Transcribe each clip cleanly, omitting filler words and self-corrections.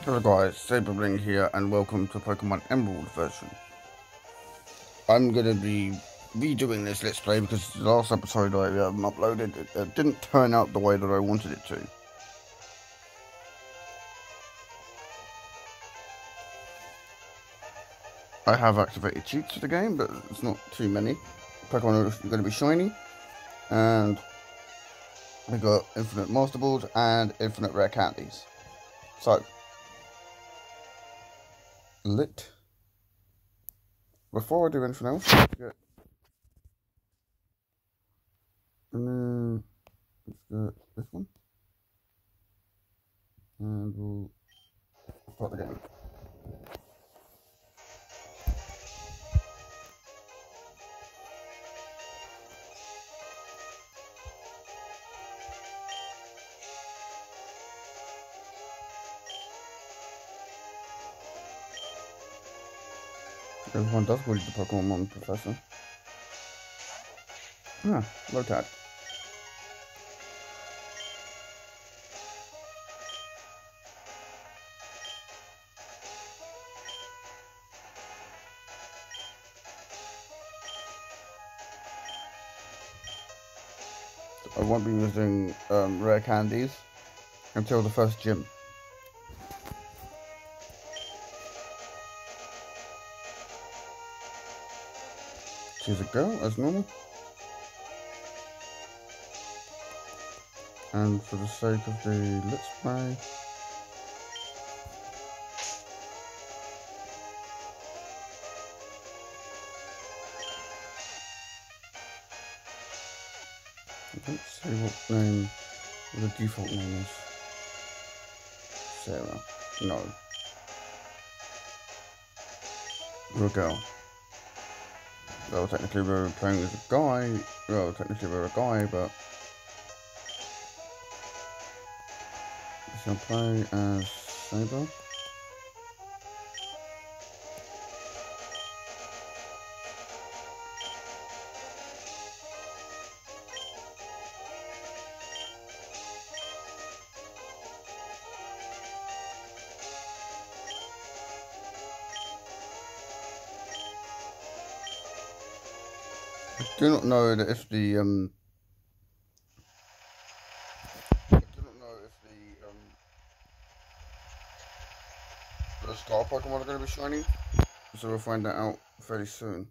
Hello guys, Saberbling here and welcome to Pokemon Emerald version. I'm going to be redoing this Let's Play because the last episode I uploaded, it didn't turn out the way that I wanted it to. I have activated cheats for the game, but it's not too many. Pokemon are going to be shiny, and we got infinite Master Balls and infinite rare candies. So, before I do anything else, let's get this one, and we'll start the game. Everyone does bully the Pokemon Professor. Lotad. I won't be using rare candies until the first gym. Choose a girl as normal. And for the sake of the Let's Play, let's see what name the default name is. Sarah. No. We're a girl. Well, technically we're playing as a guy. Well, technically we're a guy, but we shall play as Saber. I do not know that if the the Star Pokemon are going to be shiny, so we'll find that out fairly soon.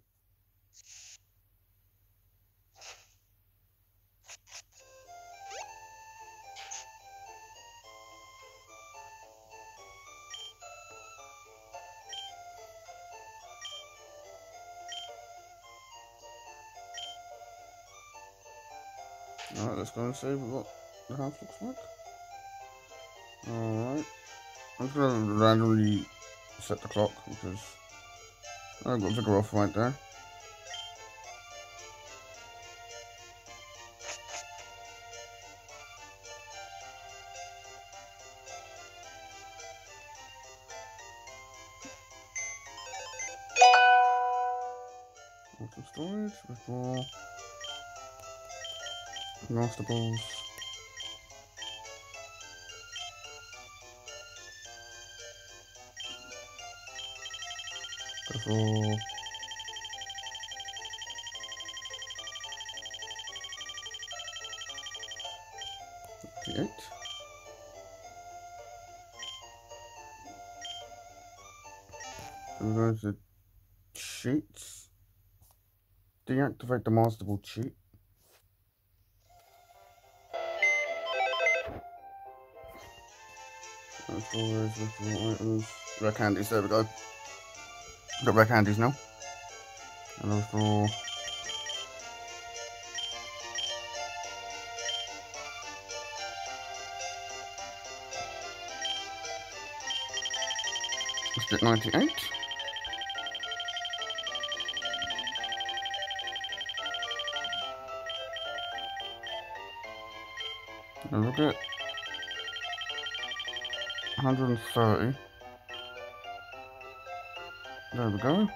Alright, let's go and see what the house looks like. Alright. I'm just going to randomly set the clock because I've got Vigoroth right there. Some storage, withdraw, Master Balls. Go for G8. We're going to cheats. Deactivate the Master Ball cheat. Storage, withdraw items. Rare candies, there we go. Got rare candies now. And withdraw. Let's get 98. And we'll get 130. There we go.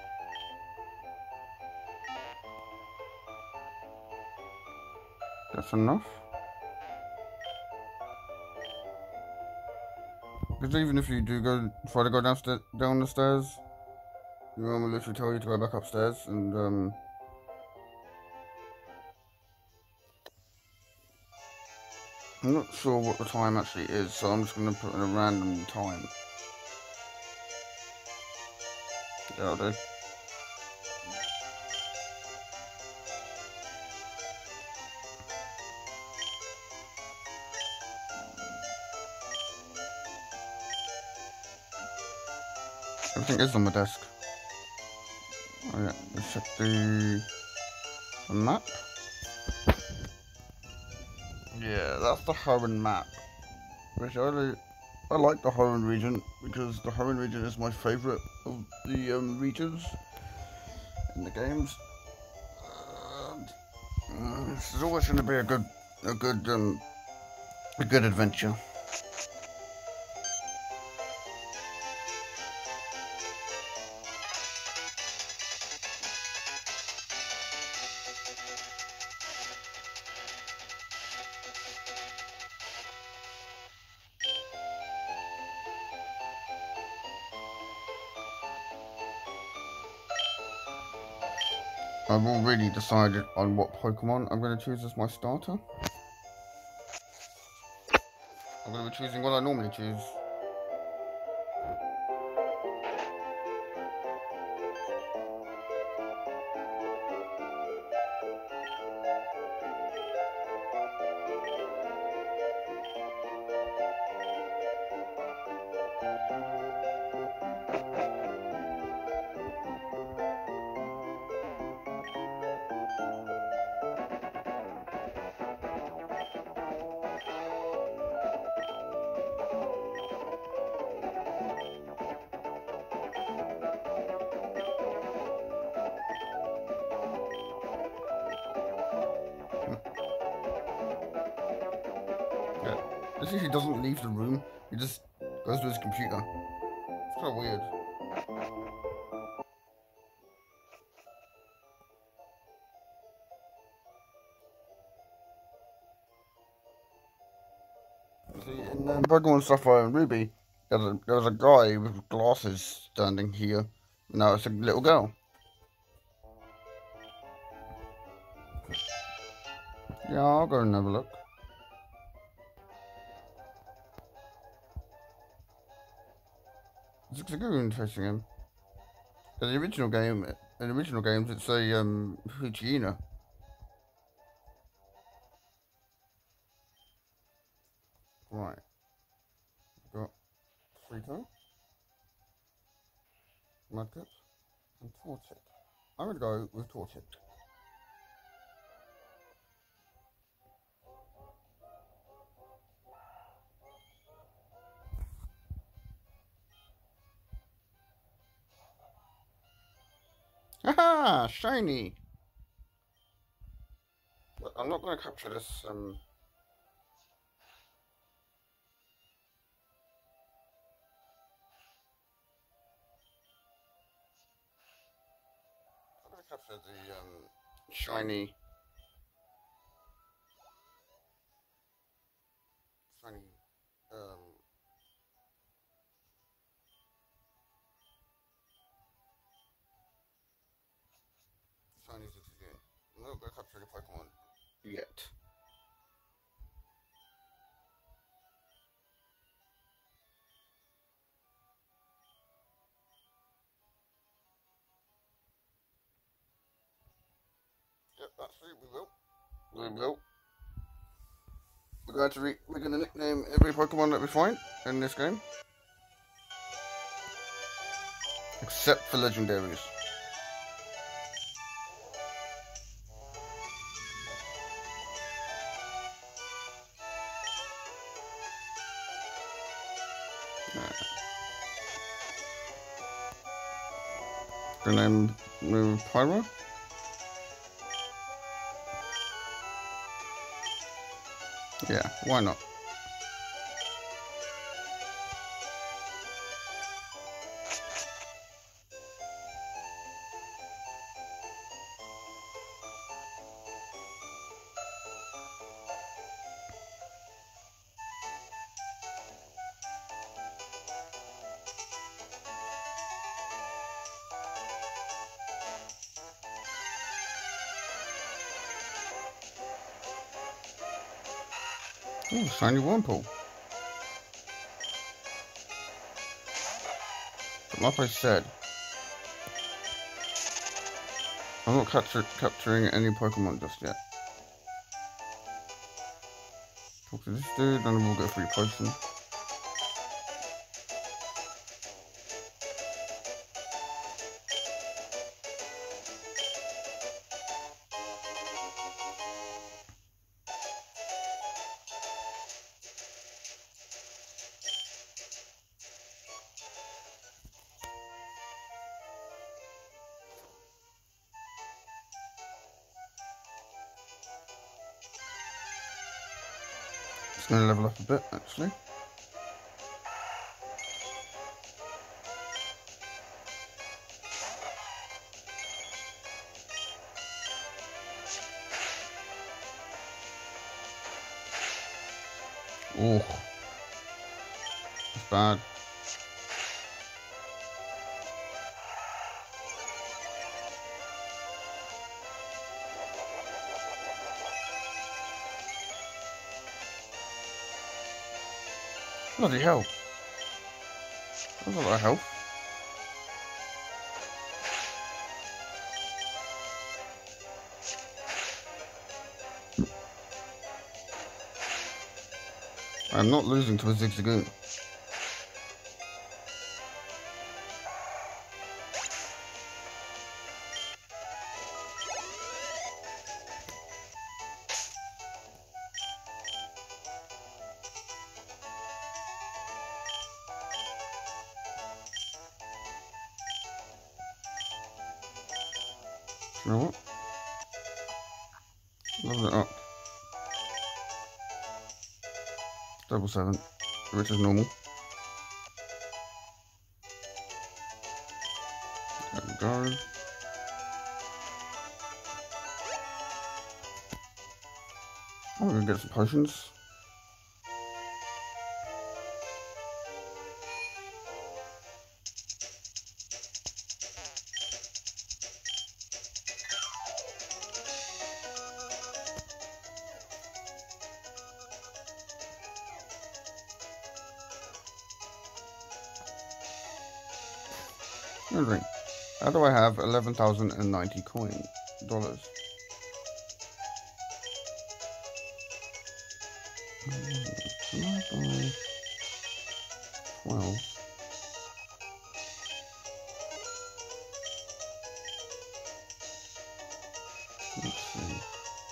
That's enough. Because even if you do try to go down the stairs, the room will literally tell you to go back upstairs, and I'm not sure what the time actually is, so I'm just going to put in a random time. That'll do. Everything is on my desk. Oh yeah, let's check the map. Yeah, that's the Hoenn map. Which I like the Hoenn region because the Hoenn region is my favourite of the regions in the games. This is always going to be a good adventure. I've already decided on what Pokemon I'm going to choose as my starter. I'm going to be choosing what I normally choose. Yeah. This usually doesn't leave the room, he just goes to his computer. It's kind of weird. See, in Pokemon Sapphire and Ruby, there was a guy with glasses standing here. Now it's a little girl. Yeah, I'll go and have a look. It's a good interesting him. In the original games, it's a Hygiena. Right. Got Frito, Mudkip, and Torchic. I'm gonna go with Torchic. Haha! Shiny! But I'm not gonna capture this, I'm gonna capture the, shiny... Shiny, shiny Zigzagoon. I'm not gonna capture the Pokemon yet. Yep, actually, we will. We will. We're gonna nickname every Pokemon that we find in this game. Except for legendaries. Gonna name Pyro. Yeah, why not? Oh, shiny Wurmple. But like I said, I'm not capturing any Pokemon just yet. Talk to this dude, and we'll get a free potion. It's going to level up a bit, actually. Oh, that's bad. Bloody hell. That's a lot of health. I'm not losing to a Zigzagoon. You know what? Level it up. Double 7, which is normal. There we go. I'm gonna get some potions. Wondering, how do I have 11,090 dollars? Can I buy 12? Let's see.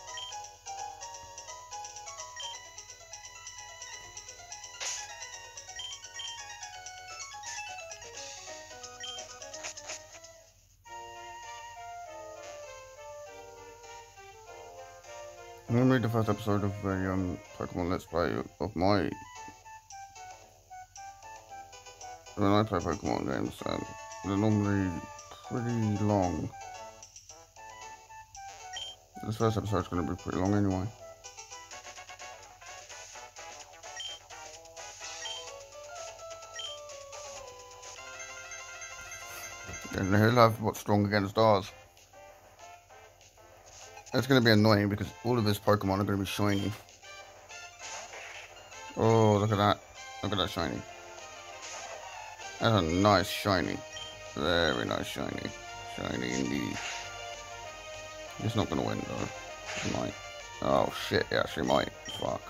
I'm gonna read the first episode of a Pokemon Let's Play of my. When I play Pokemon games, they're normally pretty long. This first episode's gonna be pretty long anyway. And he'll have what's strong against ours. It's going to be annoying because all of his Pokemon are going to be shiny. Oh, look at that. Look at that shiny. That's a nice shiny. Very nice shiny. Shiny indeed. He's not going to win though. He might. Oh shit, he actually might. Fuck.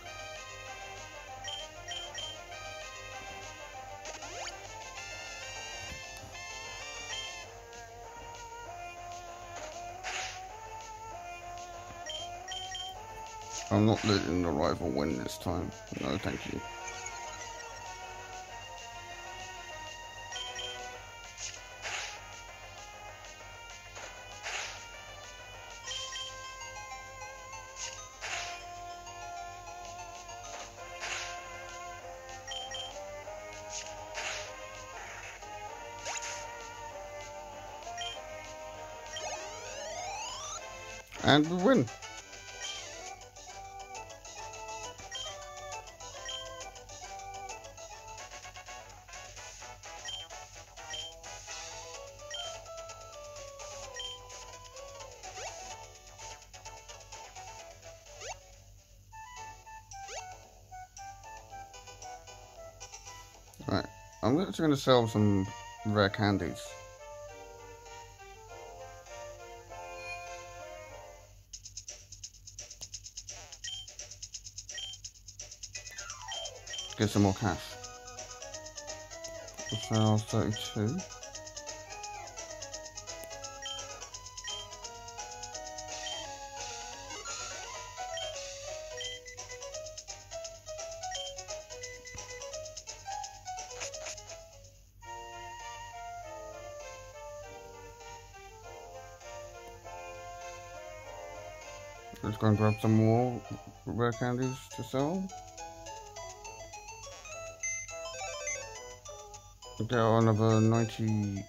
I'm not letting the rival win this time. No, thank you. And we win. Right, I'm actually going to sell some rare candies. Get some more cash. Sell 32. Let's go and grab some more rare candies to sell. Get another 99.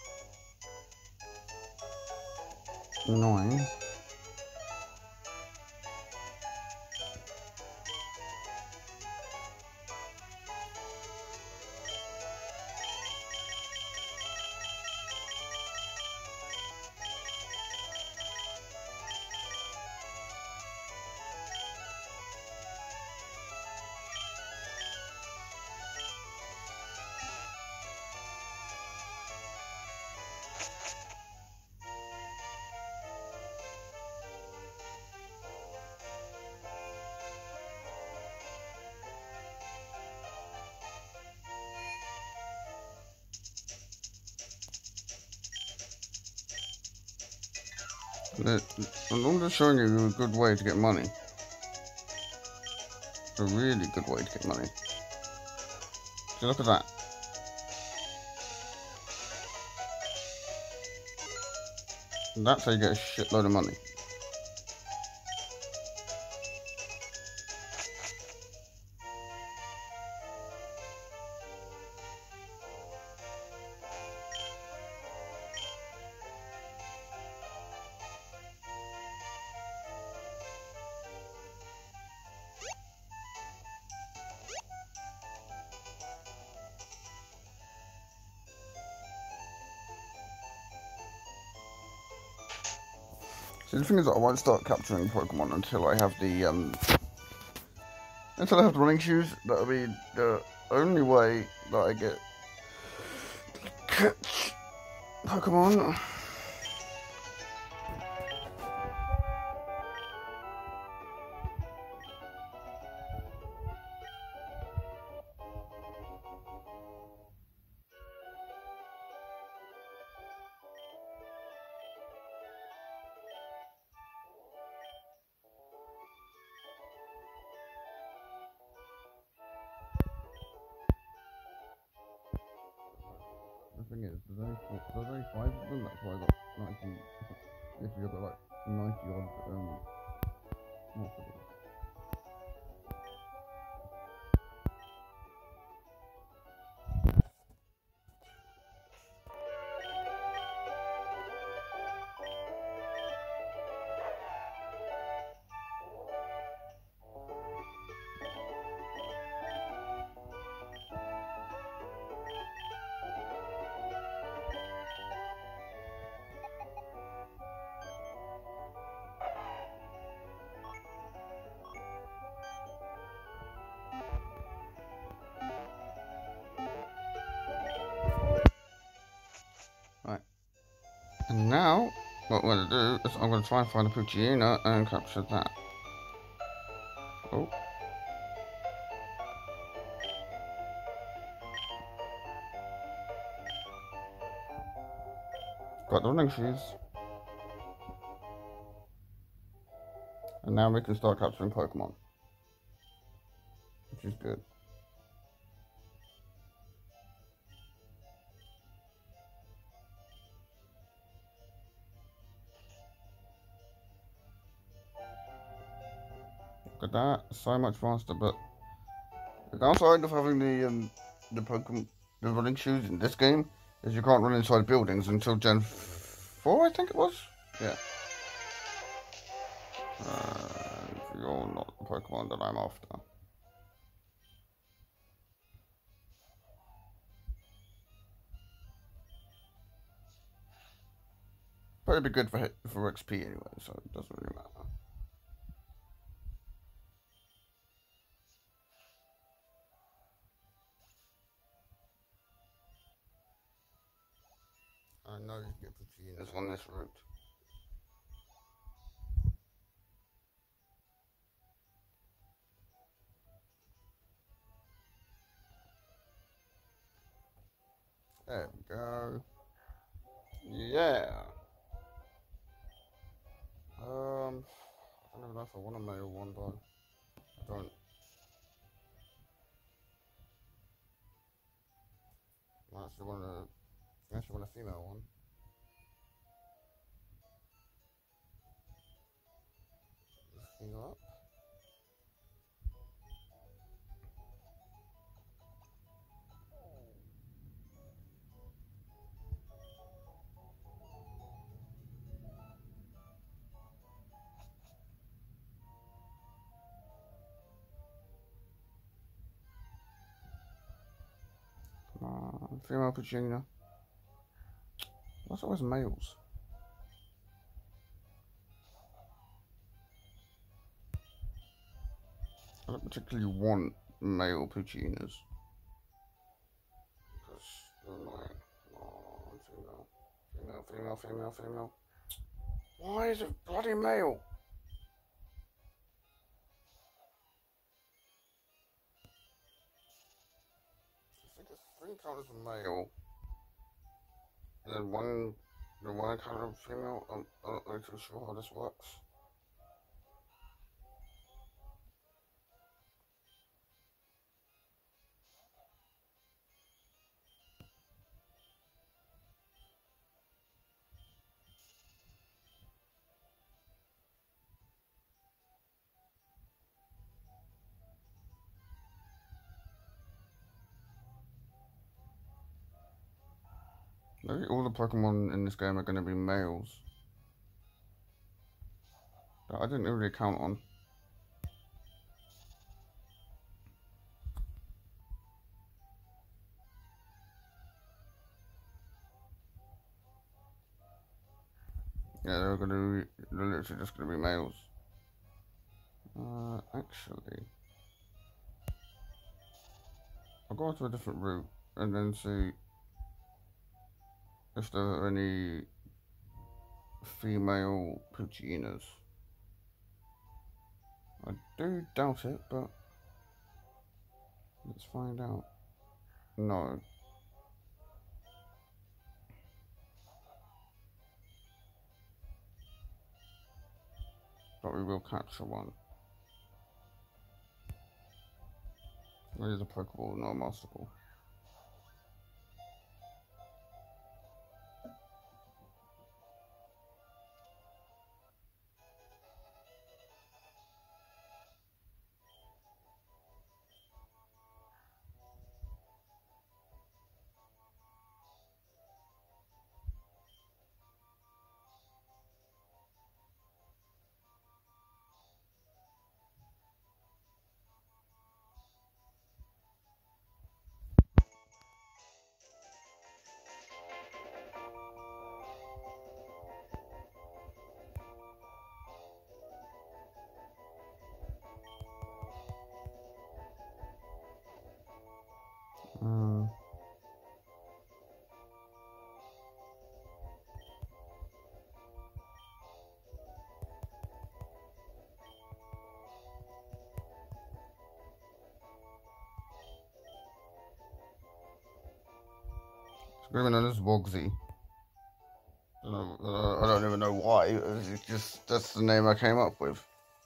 I'm just showing you a good way to get money. A really good way to get money. So look at that. That's how you get a shitload of money. So the thing is that I won't start capturing Pokemon until I have the running shoes. That'll be the only way that I get to catch Pokemon. The thing is, there's only 5 of them, that's why I got 90, if you got like 90 odd, most of them. Right, and now, what I'm going to do is I'm going to try and find a Poochyena and capture that. Oh. Got the running shoes. And now we can start capturing Pokemon. Which is good. Look at that, so much faster, but the downside of having the running shoes in this game is you can't run inside buildings until Gen 4, I think it was? Yeah. You're not the Pokemon that I'm after. But it'd be good for XP anyway, so it doesn't really matter. I know you get Puccinas on this route. There we go. Yeah. I don't even know if I want a male one though. I don't. I actually want a female one. This thing up. Come on, female Puccina. What's always males? I don't particularly want male Puccinas. Because they're annoying. Oh, female. Female, female, female, female. Why is it bloody male? I think it's 3 colors of male. And then one color of female. I'm not really too sure how this works. Maybe all the Pokemon in this game are going to be males. That I didn't really count on. Yeah, they're literally just going to be males. Actually, I'll go to a different route and then see if there are any female Puccinas. I do doubt it, but let's find out. No. But we will capture one. It is a Pokeball, not a Master Ball. Screaming on this Wogsy. I don't even know why. It's just that's the name I came up with.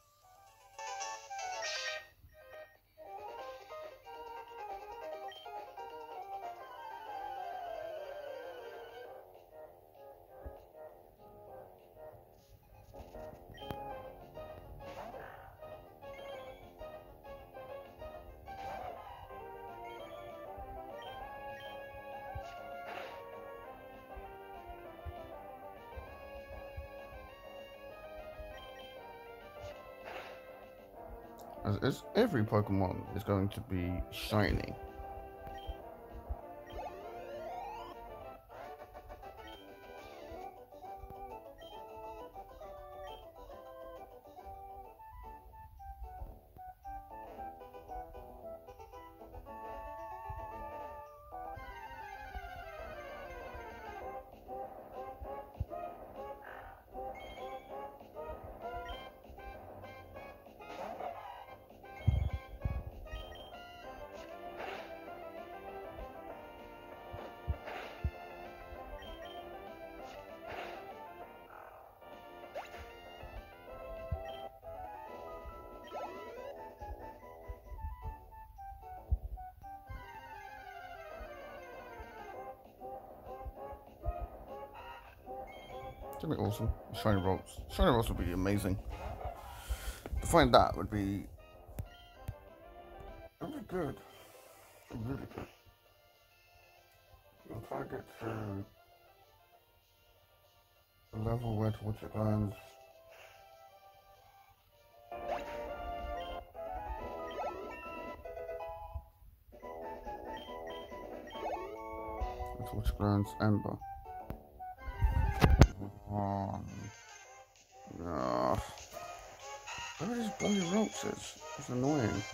As every Pokemon is going to be shiny. That'd be awesome. Shiny rocks. Shiny rocks would be amazing. To find that would be good. Really good. We'll try to get to the level where Torchic lands. Torchic lands Ember. No. Where are these bloody ropes? It's annoying.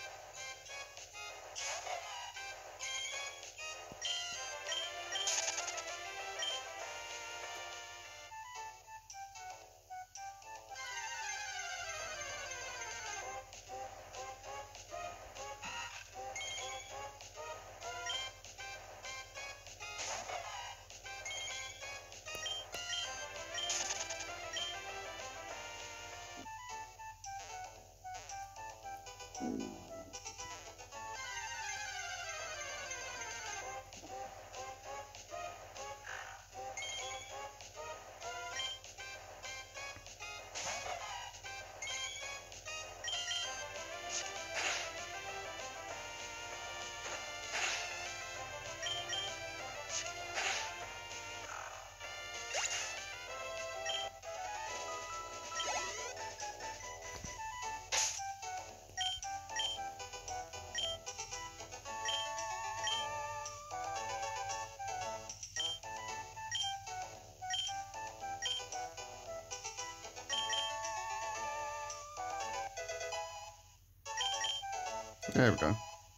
There we go.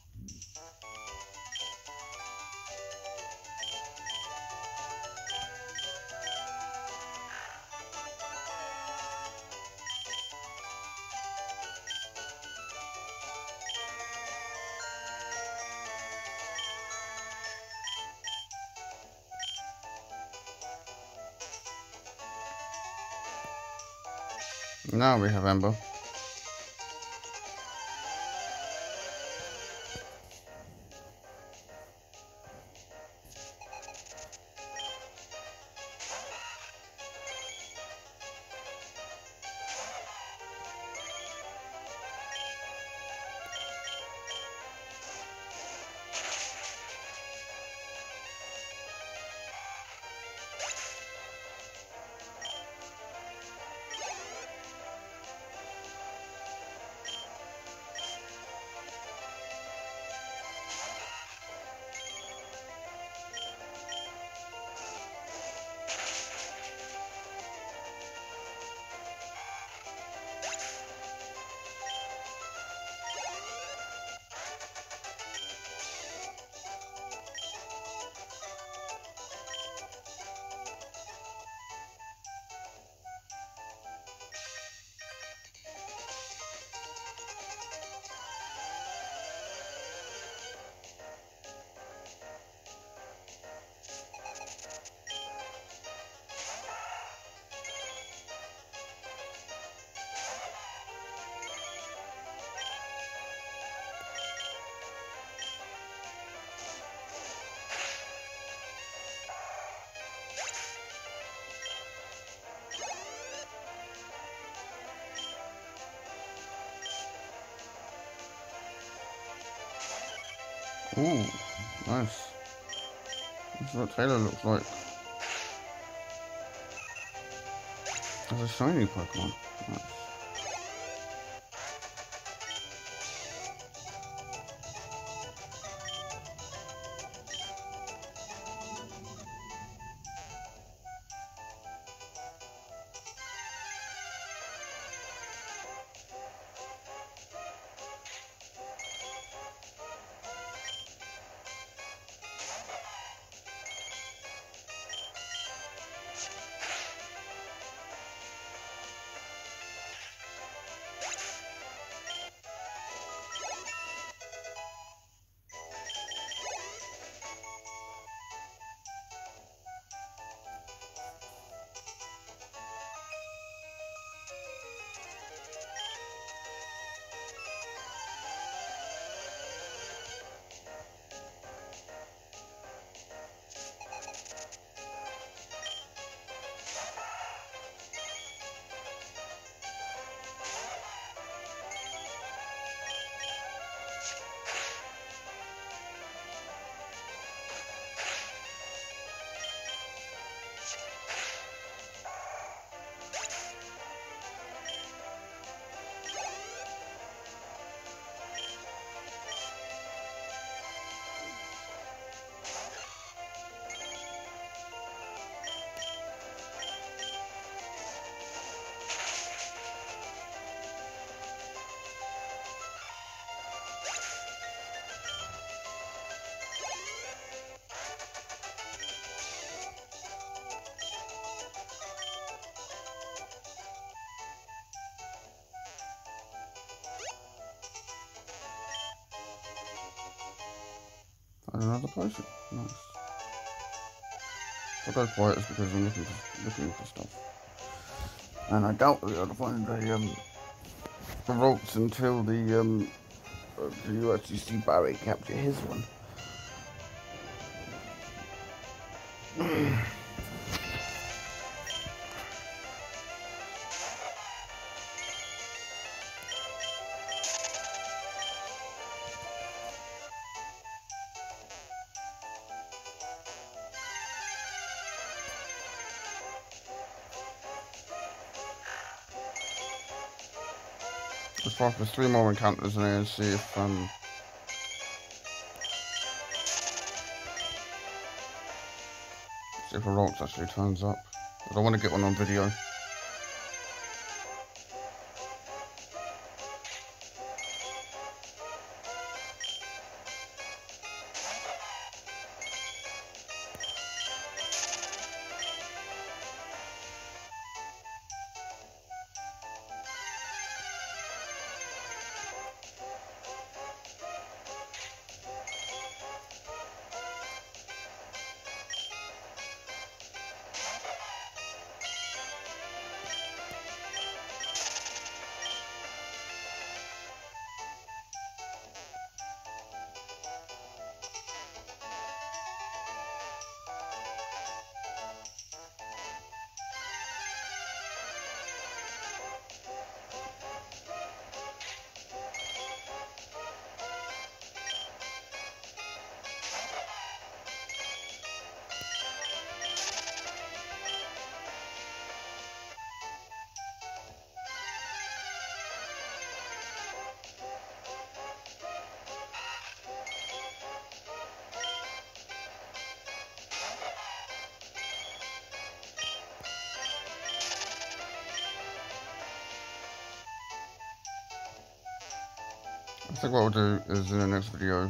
Now we have Ember. Ooh, nice. This is what Taylor looks like. As a shiny Pokemon. Nice. And another potion. Nice. If I go quiet, it's because I'm looking for stuff. And I doubt we'll be able to find the ropes until you actually see Barry capture his one. Let's try for 3 more encounters in here and see if a Ralts actually turns up. I don't want to get one on video. I think what we'll do is in the next video,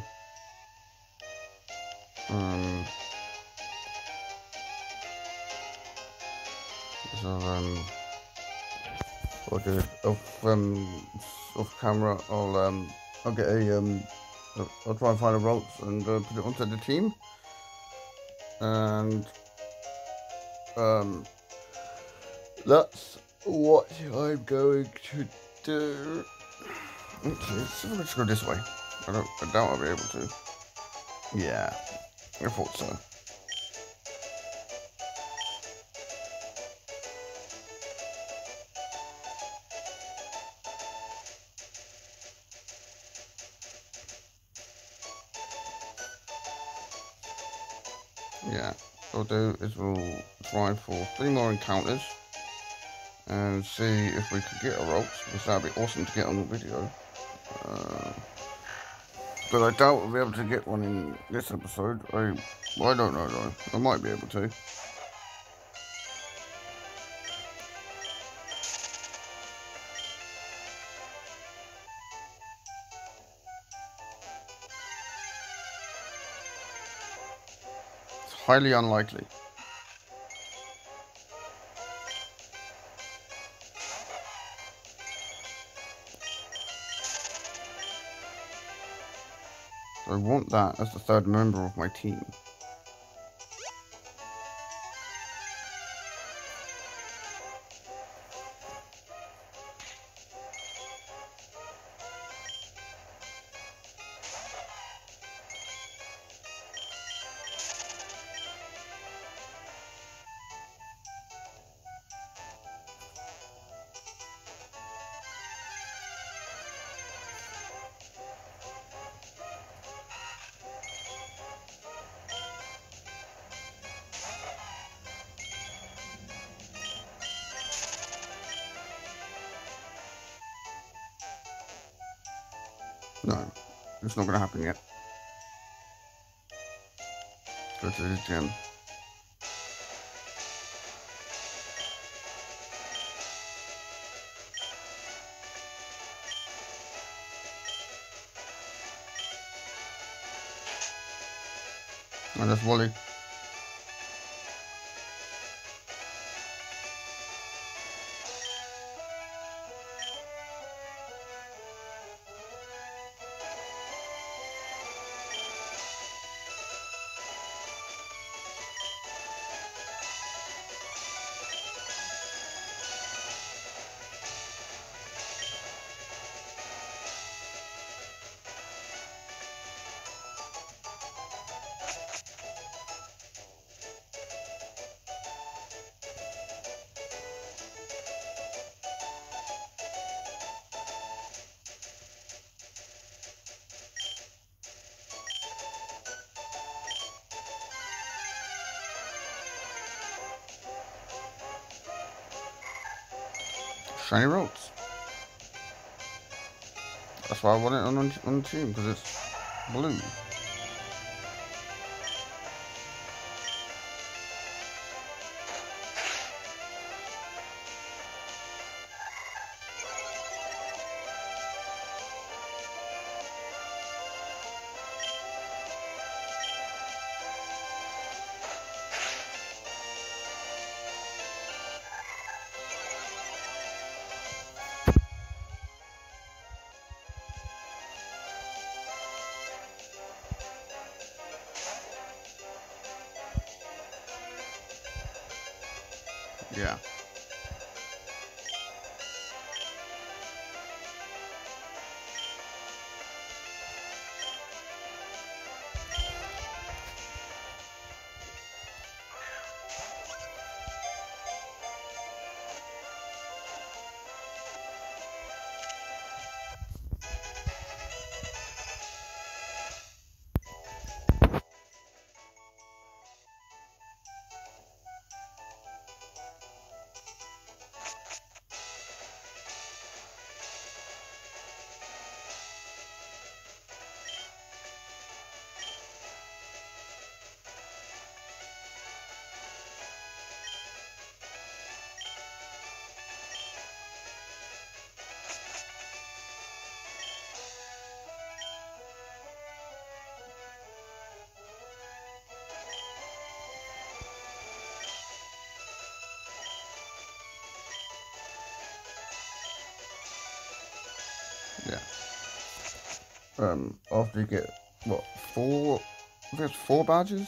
so I'll do it off camera. I'll get I'll try and find a Ralts and put it onto the team, and that's what I'm going to do. Okay, so let's go this way. I doubt I'll be able to. Yeah, I thought so. Yeah, what we'll do is we'll try for 3 more encounters and see if we can get a Ralts, because that'd be awesome to get on the video. But I doubt we'll be able to get one in this episode. I don't know though. I might be able to. It's highly unlikely. I want that as the 3rd member of my team. No, it's not going to happen yet. Go to the gym. And that's Wally. Shiny Rolls. That's why I want it on the team, because it's blue. Yeah. Yeah. After you get, what, 4, I think it's 4 badges?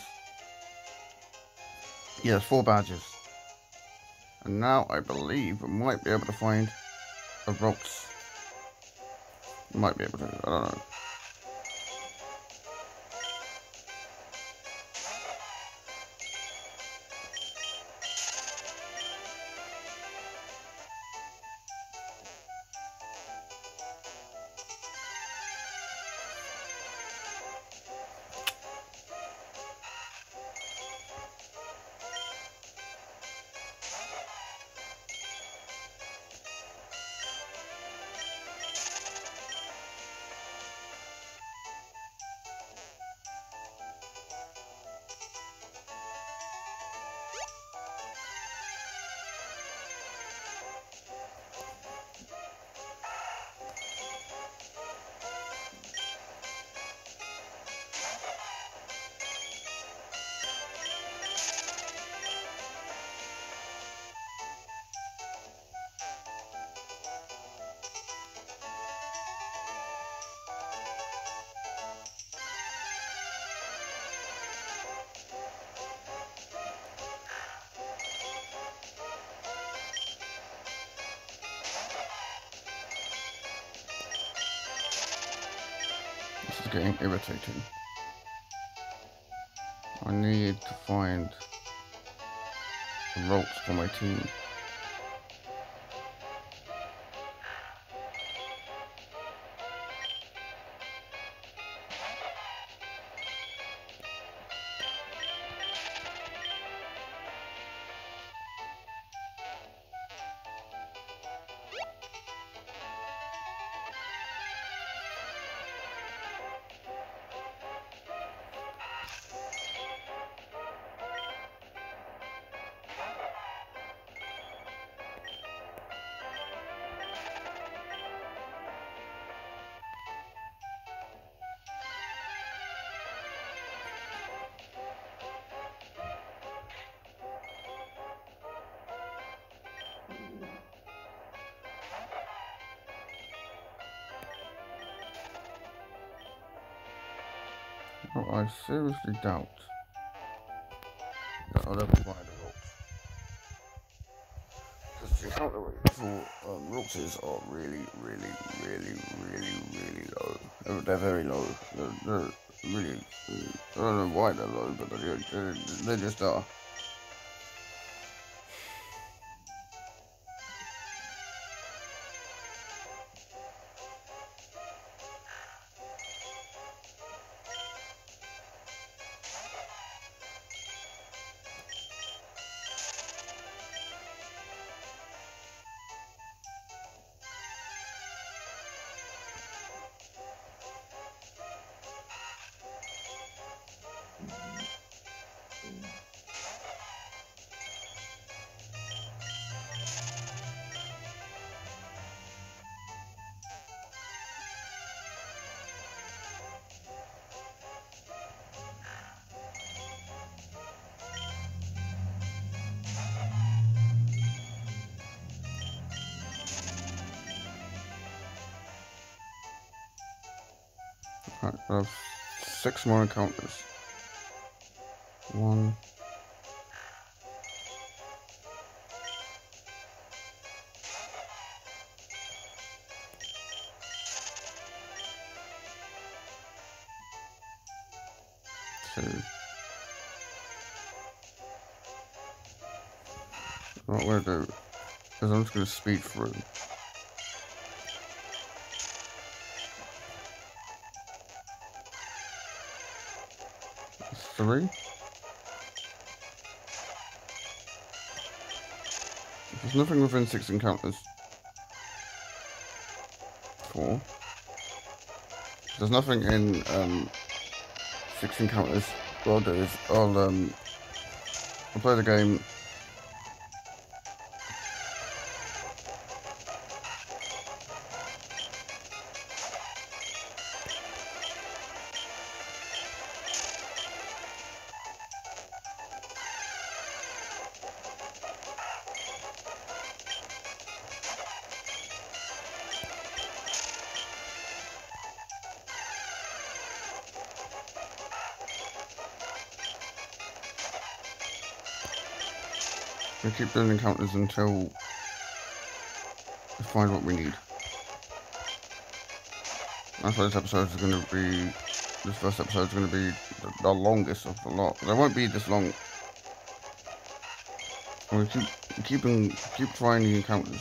Yes, 4 badges. And now I believe we might be able to find a Rocks. Might be able to, I don't know. This is getting irritating. I need to find the Rocks for my team. Oh, I seriously doubt that I'll ever find a Rocks. Because the counter rate for Roxes are really, really, really, really, really low. They're very low. They're really, I don't know why they're low, but they just are. I have 6 more encounters. 1. What I'm going to do is I'm just going to speed through. It's 3. There's nothing within 6 encounters. 4. There's nothing in 6 encounters. What I'll do is I'll play the game. We keep doing encounters until we find what we need. That's why this episode is going to be. This first episode is going to be the longest of the lot. They won't be this long. We keep trying the encounters.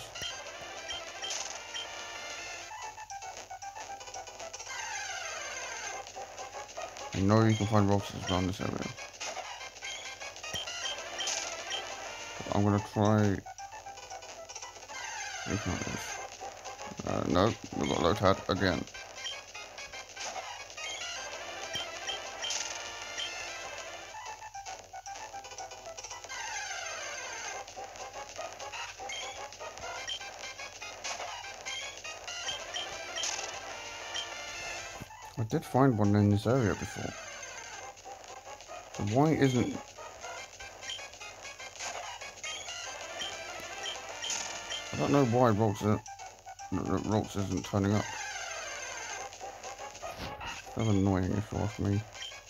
You know you can find rosters around this area. I'm gonna try encounters. No, we've got Lotad again. I did find one in this area before. So why isn't... I don't know why Rolks isn't turning up. That's annoying if you ask me.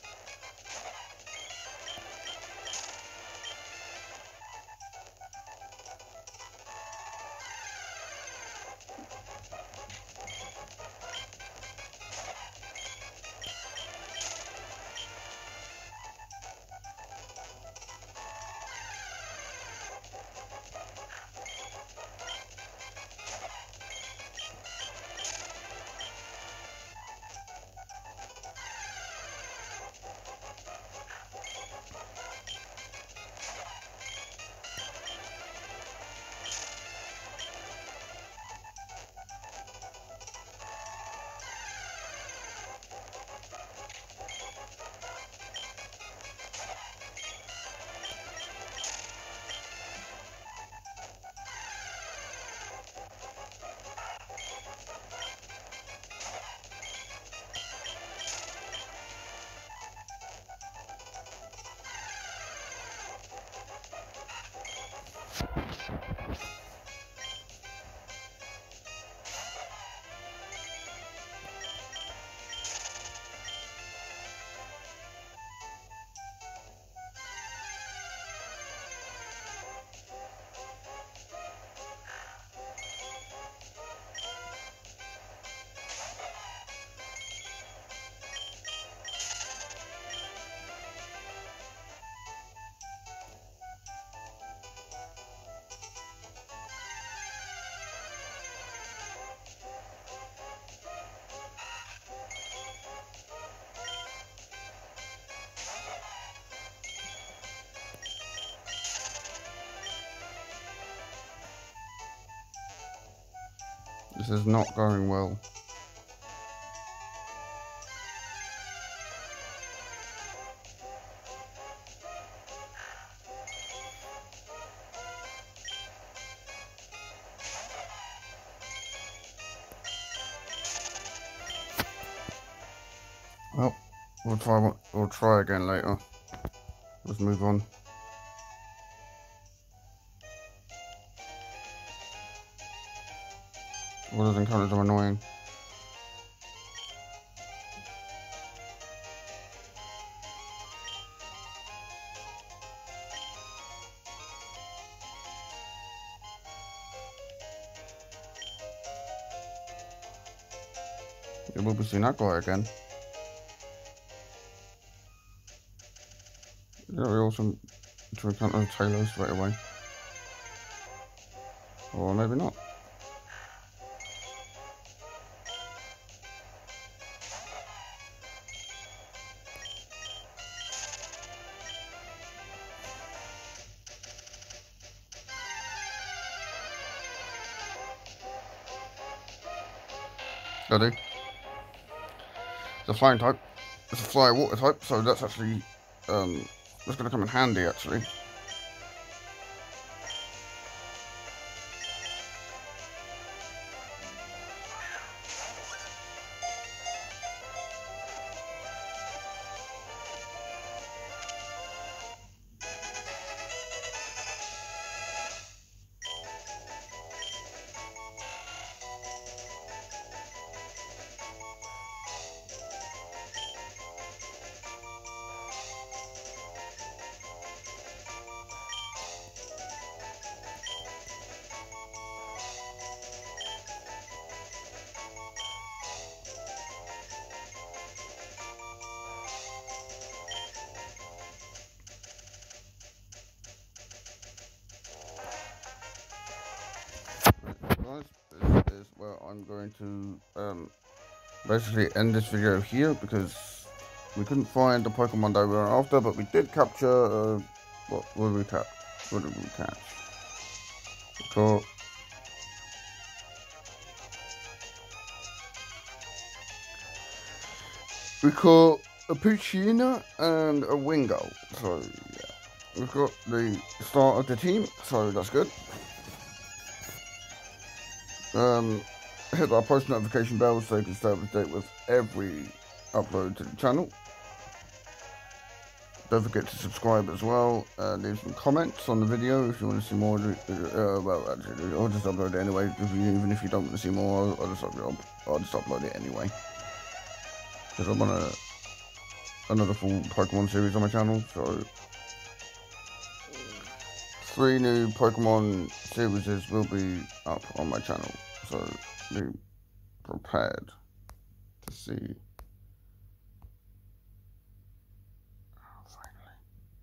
This is not going well. Well, we'll try again later. Let's move on. All those encounters are annoying. You will be seeing that guy again. Very awesome to encounter Taylor straight away. Or maybe not. Ready? It's a flying type. It's a fly water type, so that's actually that's going to come in handy actually. Is where I'm going to basically end this video here because we couldn't find the Pokemon that we were after, but we did capture what did we catch? What did we catch? We caught a Poochyena and a Wingull. So yeah, we've got the start of the team, so that's good. Hit our post notification bell so you can stay up to date with every upload to the channel. Don't forget to subscribe as well. Leave some comments on the video if you want to see more. Well, actually, I'll just upload it anyway. Even if you don't want to see more, I'll just upload it anyway. Because I'm on another full Pokemon series on my channel, so 3 new Pokemon series will be up on my channel, so be prepared to see. Finally,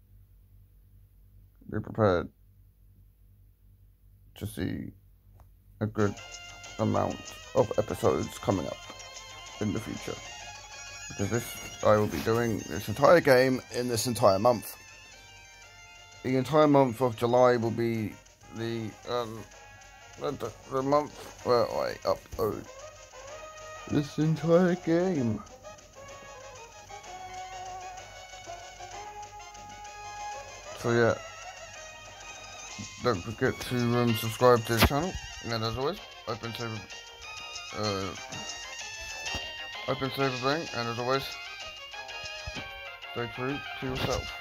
be prepared to see a good amount of episodes coming up in the future, because this I will be doing this entire game in this entire month. The entire month of July will be the month where I upload this entire game. So yeah, don't forget to subscribe to the channel, and as always, I've been Saber Bang, and as always, stay true to yourself.